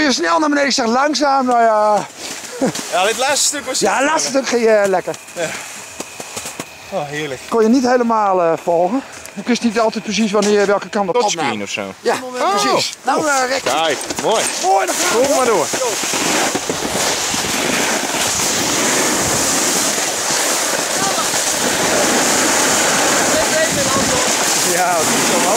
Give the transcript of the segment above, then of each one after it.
je snel naar beneden? Ik zeg langzaam, nou ja. Ja, dit laatste stuk was... Ja, het laatste stuk ging lekker. Ja. Oh, heerlijk. Kon je niet helemaal volgen. Ik wist niet altijd precies wanneer welke kant op Touchscreen of zo. Ja, precies. Nou, Rick. Kijk, mooi. Mooi, dan gaan we. Kom maar door. Ja, dat is zo, man.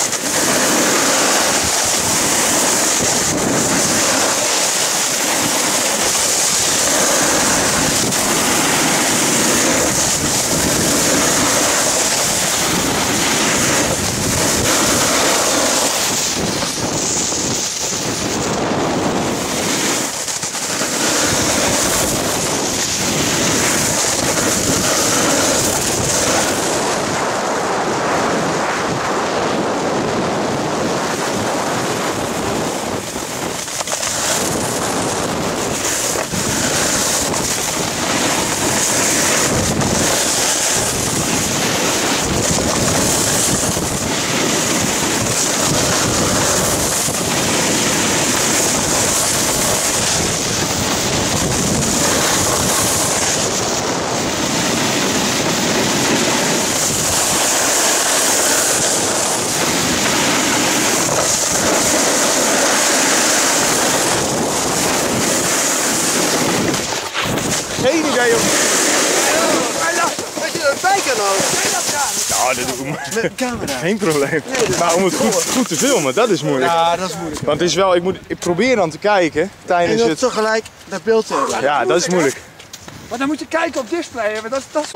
Geen idee of... Als je erbij kan houden. Ja, dat doe ik maar. Met een camera. Geen probleem. Maar om het goed te filmen, dat is moeilijk. Ja, dat is moeilijk. Want het is wel, ik probeer dan te kijken tijdens En het... dat tegelijk dat beeld te hebben. Ja, dat is moeilijk. Maar dan moet je kijken op display. Dat is...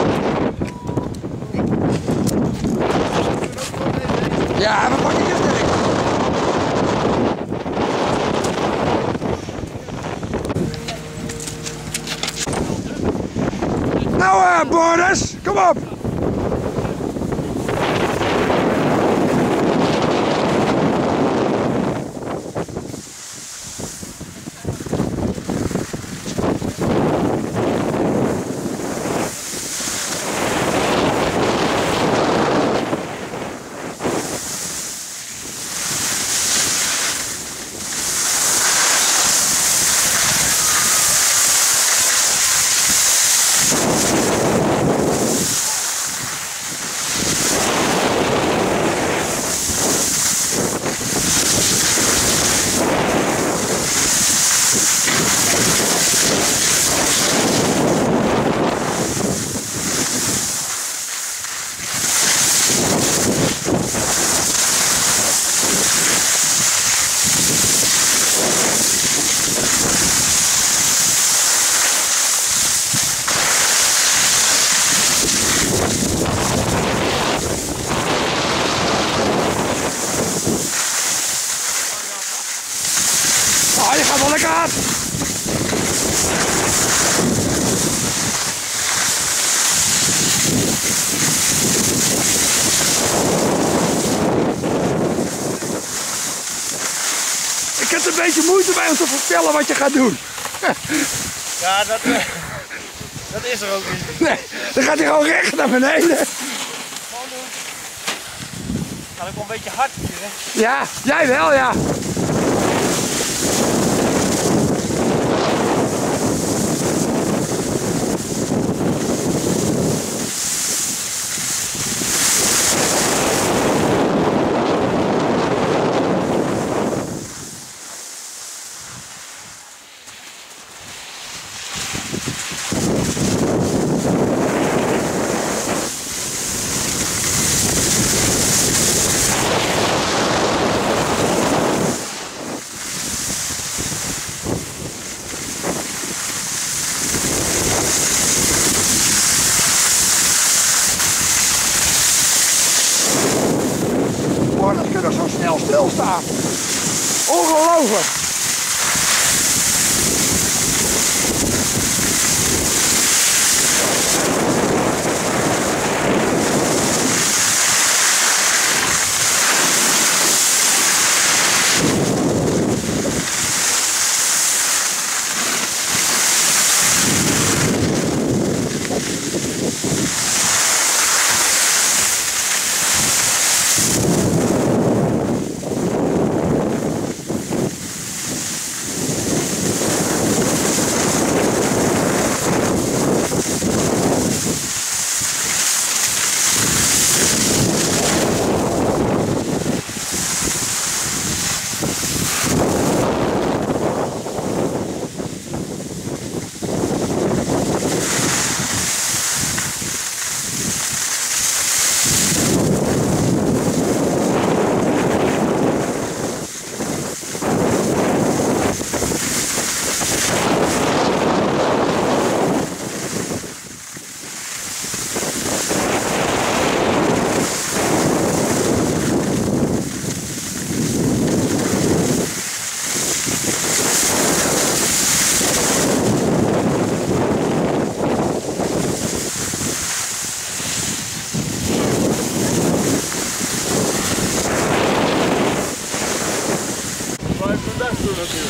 Ja, we pakken je sterk. Nou, Boris, kom op! Ah, je gaat wel lekker aan! Ik heb er een beetje moeite bij om te vertellen wat je gaat doen. Ja, dat is er ook niet. Nee, dan gaat hij gewoon recht naar beneden. Gaat ook wel een beetje hard hier, hè? Ja, jij wel, ja. Dat kunnen zo snel stilstaan. Ongelooflijk.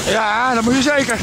Ja, dat moet je zeker.